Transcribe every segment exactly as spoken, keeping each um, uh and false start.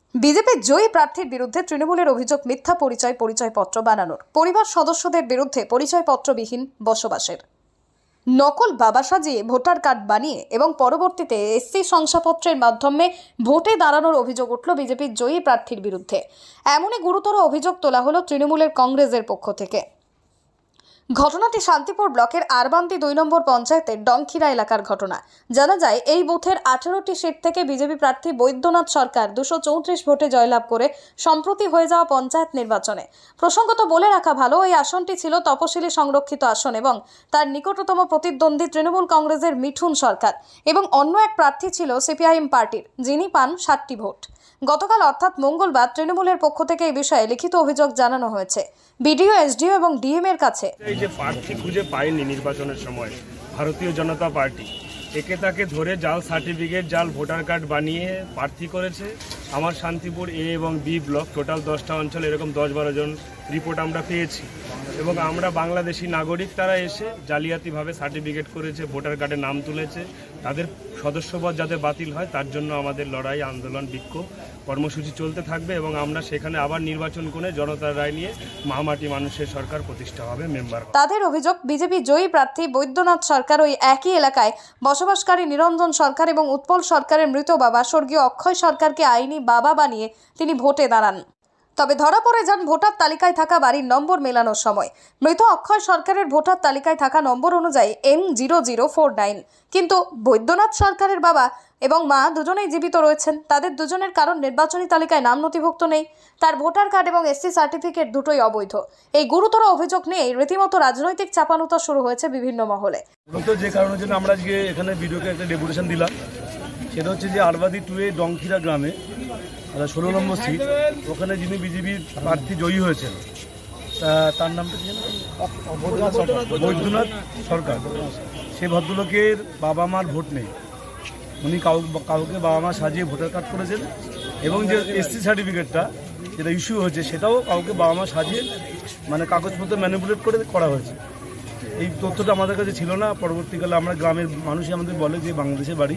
বিজেপির জয়ী প্রার্থীর বিরুদ্ধে তৃণমূলের অভিযোগ মিথ্যা পরিচয় পরিচয়পত্র বানানোর, পরিবার সদস্যদের বিরুদ্ধে পরিচয়পত্রবিহীন বসবাসের, নকল বাবা সাজিয়ে ভোটার কার্ড বানিয়ে এবং পরবর্তীতে এসসি শংসাপত্রের মাধ্যমে ভোটে দাঁড়ানোর অভিযোগ উঠল বিজেপির জয়ী প্রার্থীর বিরুদ্ধে। এমনই গুরুতর অভিযোগ তোলা হলো তৃণমূলের কংগ্রেসের পক্ষ থেকে। ঘটনাটি শান্তিপুর ব্লকের আরবান্তি দুই নম্বর পঞ্চায়েতের ডংখিরা এলাকার ঘটনা। জানা যায়, এই বুথের আঠেরোটি সিট থেকে বিজেপি প্রার্থী বৈদ্যনাথ সরকার দুশো চৌত্রিশ ভোটে জয়লাভ করে সম্প্রতি হয়ে যাওয়া পঞ্চায়েত নির্বাচনে। প্রসঙ্গত বলে রাখা ভালো, এই আসনটি ছিল তপশিলি সংরক্ষিত আসন এবং তার নিকটতম প্রতিদ্বন্দ্বী তৃণমূল কংগ্রেসের মিঠুন সরকার এবং অন্য এক প্রার্থী ছিল সিপিআইএম পার্টির, যিনি পান ষাটটি ভোট। গতকাল অর্থাৎ মঙ্গলবার তৃণমূলের পক্ষ থেকে এই বিষয়ে লিখিত অভিযোগ জানানো হয়েছে বিডিও, এসডিও এবং ডিএম এর কাছে। এই যে প্রার্থী খুঁজে পায়নি নির্বাচনের সময় ভারতীয় জনতা পার্টি, একে তাকে ধরে জাল সার্টিফিকেট, জাল ভোটার কার্ড বানিয়ে প্রার্থী করেছে। আমার শান্তিপুর এ এবং বি ব্লক টোটাল দশটা অঞ্চল এরকম দশ বারো জন রিপোর্ট আমরা পেয়েছি এবং আমরা বাংলাদেশি নাগরিক, তারা এসে জালিয়াতিভাবে সার্টিফিকেট করেছে, ভোটার কার্ডে নাম তুলেছে। তাদের সদস্যপদ যাতে বাতিল হয় তার জন্য আমাদের লড়াই, আন্দোলন, বিক্ষোভ কর্মসূচি চলতে থাকবে এবং আমরা সেখানে আবার নির্বাচন করে জনতার রায় নিয়ে মহামাটি মানুষের সরকার প্রতিষ্ঠা হবে মেম্বার। তাদের অভিযোগ, বিজেপি জয়ী প্রার্থী বৈদ্যনাথ সরকার ওই একই এলাকায় বসবাসকারী নিরঞ্জন সরকার এবং উৎপল সরকারের মৃত বাবা স্বর্গীয় অক্ষয় সরকারকে আইনি বাবা বানিয়ে তিনি ভোটে দাঁড়ান। তবে ধরা পড়ে যান ভোটার তালিকায় থাকা বাড়ির নম্বর মেলানোর সময়। মৃত অক্ষয় সরকারের ভোটার তালিকায় থাকা নম্বর অনুযায়ী M zero zero four nine, কিন্তু বৈদ্যনাথ সরকারের বাবা এবং মা দুজনেই জীবিত রয়েছেন। তাদের দুজনের কারণ নির্বাচনী তালিকায় নাম নথিভুক্ত নেই। তার ভোটার কার্ড এবং এসসি সার্টিফিকেট দুটোই অবৈধ। এই গুরুতর অভিযোগ নিয়ে রীতিমতো রাজনৈতিক চাপানুতা শুরু হয়েছে বিভিন্ন মহলে। যে কারণের জন্য আমরা আজকে এখানে ভিডিওকে একটা ডেপুটেশন দিলাম, সেটা হচ্ছে যে আরবাদি টু এ ডংখিরা গ্রামে ষোলো নম্বর সিট, ওখানে যিনি বিজেপির প্রার্থী জয়ী হয়েছেন তার নামটা কি বৈদ্যনাথ সরকার, সেই ভদ্রলোকের বাবা মার ভোট নেই। উনি কাউ কাউকে বাবা মা সাজিয়ে ভোটার কার্ড করেছেন এবং যে এসসি সার্টিফিকেটটা যেটা ইস্যু হয়েছে সেটাও কাউকে বাবা মা সাজিয়ে মানে কাগজপত্র ম্যানিপুলেট করে করা হয়েছে। এই তথ্যটা আমাদের কাছে ছিল না। পরবর্তীকালে আমরা গ্রামের মানুষই আমাদের বলে যে বাংলাদেশের বাড়ি,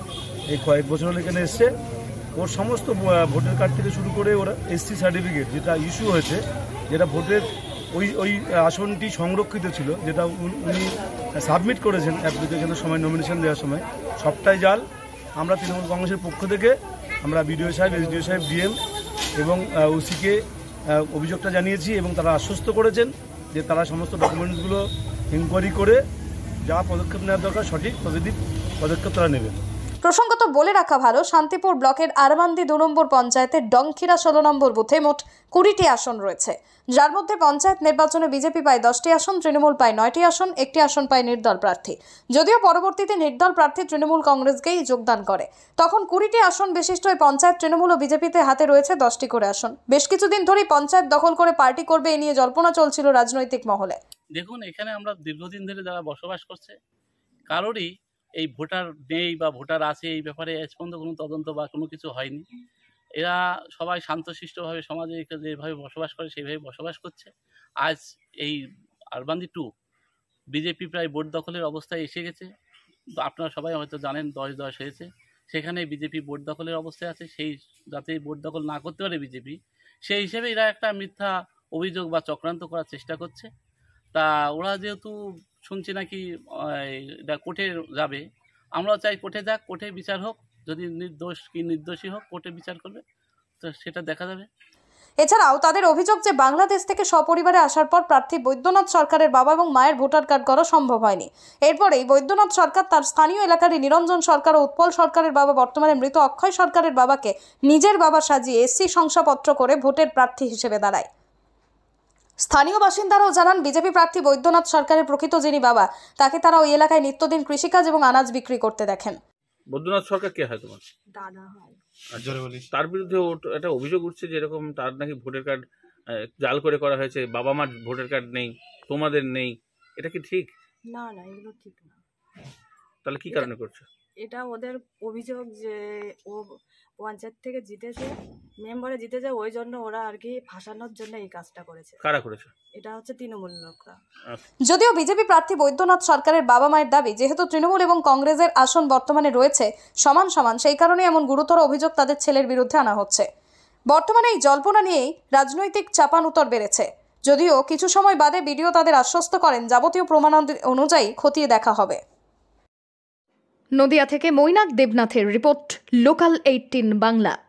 এই কয়েক বছর হলে এখানে এসছে, ওর সমস্ত ভোটার কার্ড থেকে শুরু করে ওরা এসসি সার্টিফিকেট যেটা ইস্যু হয়েছে, যেটা ভোটের ওই ওই আসনটি সংরক্ষিত ছিল, যেটা উনি সাবমিট করেছেন অ্যাপ্লিকেশনের সময়, নমিনেশন দেওয়ার সময়, সবটাই জাল। আমরা তৃণমূল কংগ্রেসের পক্ষ থেকে আমরা বিডিও সাহেব, এসডিও সাহেব, ডিএম এবং ওসিকে অভিযোগটা জানিয়েছি এবং তারা আশ্বস্ত করেছেন যে তারা সমস্ত ডকুমেন্টসগুলো ইনকোয়ারি করে যা পদক্ষেপ নেওয়ার দরকার সঠিক পজিটিভ পদক্ষেপ তারা নেবেন। প্রসঙ্গত বলে রাখা ভালো, শান্তিপুর ব্লকের আরবান্দি দু নম্বর পঞ্চায়েতের ডংখিরা ষোলো নম্বর বুথে মোট কুড়িটি আসন রয়েছে, যার মধ্যে পঞ্চায়েত নির্বাচনে বিজেপি পায় দশটি আসন, তৃণমূল পায় নয়টি আসন, একটি আসন পায় নির্দল প্রার্থী। যদিও পরবর্তীতে নির্দল প্রার্থী তৃণমূল কংগ্রেসকেই যোগদান করে। তখন কুড়িটি আসন বিশিষ্ট এই পঞ্চায়েত তৃণমূল ও বিজেপিতে হাতে রয়েছে দশটি করে আসন। বেশ কিছুদিন ধরেই পঞ্চায়েত দখল করে পার্টি করবে এ নিয়ে জল্পনা চলছিল রাজনৈতিক মহলে। দেখুন, এখানে আমরা দীর্ঘদিন ধরে যারা বসবাস করছে, কারোরই এই ভোটার নেই বা ভোটার আছে এই ব্যাপারে আজ পর্যন্ত কোনো তদন্ত বা কোনো কিছু হয়নি। এরা সবাই শান্তশিষ্টভাবে সমাজে যেভাবে বসবাস করে সেইভাবে বসবাস করছে। আজ এই আরবান্দি টু বিজেপি প্রায় ভোট দখলের অবস্থায় এসে গেছে। আপনারা সবাই হয়তো জানেন দশ দশ হয়েছে, সেখানে বিজেপি ভোট দখলের অবস্থায় আছে। সেই যাতে ভোট দখল না করতে পারে বিজেপি, সেই হিসেবে এরা একটা মিথ্যা অভিযোগ বা চক্রান্ত করার চেষ্টা করছে। তা ওরা যেহেতু শুনছি নাকি এটা কোর্টে যাবে, আমরাও চাই কোর্টে যাক, কোর্টে বিচার হোক, যদি নির্দোষ কি নির্দোষী হোক কোর্টে বিচার করবে, তো সেটা দেখা যাবে। এছাড়াও তাদের অভিযোগ যে বাংলাদেশ থেকে সপরিবারে আসার পর প্রার্থী বৈদ্যনাথ সরকারের বাবা এবং মায়ের ভোটার কার্ড করা সম্ভব হয়নি। এরপরেই বৈদ্যনাথ সরকার তার স্থানীয় এলাকারই নিরঞ্জন সরকার ও উৎপল সরকারের বাবা বর্তমানে মৃত অক্ষয় সরকারের বাবাকে নিজের বাবা সাজিয়ে এসসি শংসাপত্র করে ভোটের প্রার্থী হিসেবে দাঁড়ায়। স্থানীয় বাসিন্দারাও জানান, বিজেপি প্রার্থী বৈদ্যনাথ সরকারের প্রকৃত যিনি বাবা, তাকে তারা ওই এলাকায় নিত্যদিন কৃষিকাজ এবং আনাজ বিক্রি করতে দেখেন। বৈদ্যনাথ সরকার কে হয় তোমার দাদা হয়? তার বিরুদ্ধে একটা অভিযোগ উঠছে যে এরকম তার নাকি ভোটার কার্ড জাল করে করা হয়েছে, বাবা মার ভোটার কার্ড নেই, তোমাদের নেই, এটা কি ঠিক? না না, এগুলো ঠিক না। তাহলে কি কারণে করছে? এটা ওদের অভিযোগ যে ও পঞ্চায়েত থেকে জিতেছে, মেম্বারে জিতেছে, ওই জন্য ওরা আর কি ফাঁসানোর জন্য এই কাজটা করেছে। কারা করেছে? এটা হচ্ছে তৃণমূল লোকরা। যদিও বিজেপি প্রার্থী বৈদ্যনাথ সরকারের বাবা মায়ের দাবি, যেহেতু তৃণমূল এবং কংগ্রেসের আসন বর্তমানে রয়েছে সমান সমান, সেই কারণে এমন গুরুতর অভিযোগ তাদের ছেলের বিরুদ্ধে আনা হচ্ছে। বর্তমানে এই জল্পনা নিয়েই রাজনৈতিক চাপানুতর বেড়েছে। যদিও কিছু সময় বাদে বিডিও তাদের আশ্বস্ত করেন যাবতীয় প্রমাণ অনুযায়ী খতিয়ে দেখা হবে। নদিয়া থেকে মৈনাক দেবনাথের রিপোর্ট, লোকাল এইটিন বাংলা।